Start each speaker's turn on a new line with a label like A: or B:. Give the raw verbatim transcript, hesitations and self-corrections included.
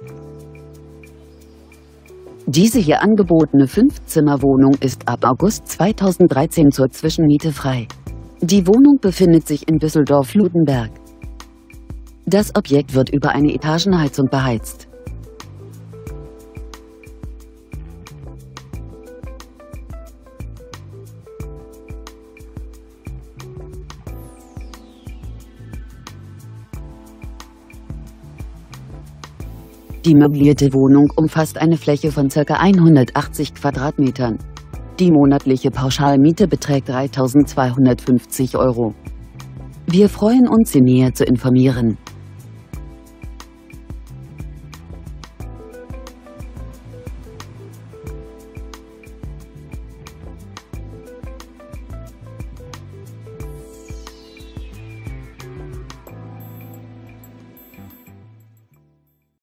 A: Diese hier angebotene Fünf-Zimmer-Wohnung ist ab August zweitausenddreizehn zur Zwischenmiete frei. Die Wohnung befindet sich in Düsseldorf-Ludenberg. Das Objekt wird über eine Etagenheizung beheizt. Die möblierte Wohnung umfasst eine Fläche von ca. hundertachtzig Quadratmetern. Die monatliche Pauschalmiete beträgt dreitausendzweihundertfünfzig Euro. Wir freuen uns, Sie näher zu informieren.